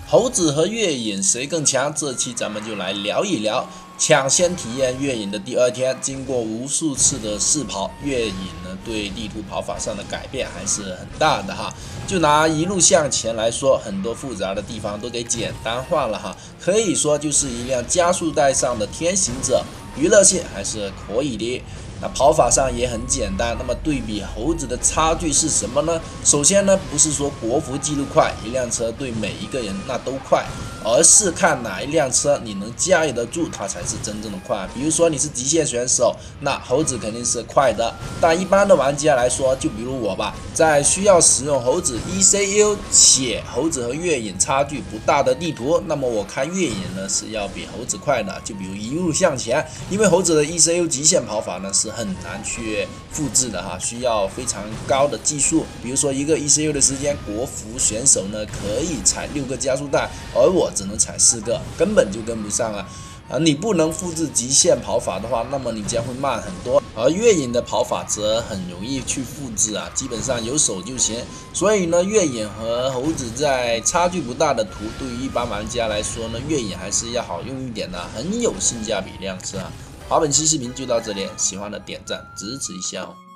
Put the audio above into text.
猴子和越野谁更强？这期咱们就来聊一聊。抢先体验越野的第二天，经过无数次的试跑，越野呢对地图跑法上的改变还是很大的哈。就拿一路向前来说，很多复杂的地方都给简单化了哈，可以说就是一辆加速带上的天行者，娱乐性还是可以的。那跑法上也很简单，那么对比猴子的差距是什么呢？首先呢，不是说国服记录快，一辆车对每一个人那都快，而是看哪一辆车你能驾驭得住，它才是真正的快。比如说你是极限选手，那猴子肯定是快的，但一般的玩家来说，就比如我吧，在需要使用猴子 ECU 且猴子和越野差距不大的地图，那么我看越野呢是要比猴子快的。就比如一路向前，因为猴子的 ECU 极限跑法呢是很难去复制的哈，需要非常高的技术。比如说一个 ECU 的时间，国服选手呢可以踩6个加速带，而我只能踩4个，根本就跟不上啊！你不能复制极限跑法的话，那么你将会慢很多。而越野的跑法则很容易去复制啊，基本上有手就行。所以呢，越野和猴子在差距不大的图，对于一般玩家来说呢，越野还是要好用一点的，很有性价比辆车啊。好，本期视频就到这里，喜欢的点赞支持一下哦。